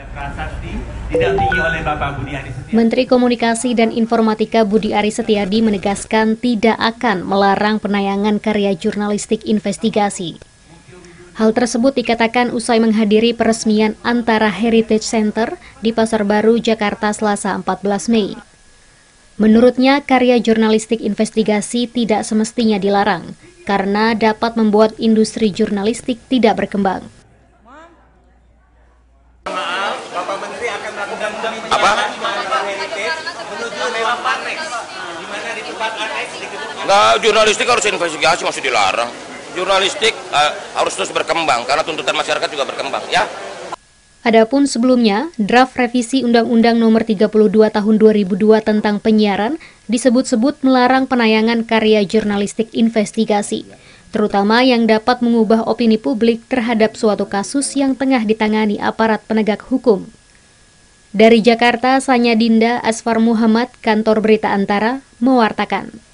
Menteri Komunikasi dan Informatika Budi Aris Setiadi menegaskan tidak akan melarang penayangan karya jurnalistik investigasi. Hal tersebut dikatakan usai menghadiri peresmian Antara Heritage Center di Pasar Baru, Jakarta, Selasa 14 Mei. Menurutnya, karya jurnalistik investigasi tidak semestinya dilarang, karena dapat membuat industri jurnalistik tidak berkembang. Bapak Menteri akan melakukan Antara Heritage menuju lewat aneks, di mana di tempat aneks di gedung. Nggak, jurnalistik harus investigasi, masih dilarang. Jurnalistik harus terus berkembang, karena tuntutan masyarakat juga berkembang, ya. Adapun sebelumnya, draft revisi Undang-Undang Nomor 32 Tahun 2002 tentang penyiaran disebut-sebut melarang penayangan karya jurnalistik investigasi, terutama yang dapat mengubah opini publik terhadap suatu kasus yang tengah ditangani aparat penegak hukum. Dari Jakarta, Sanya Dinda, Asfar Muhammad, Kantor Berita Antara, mewartakan.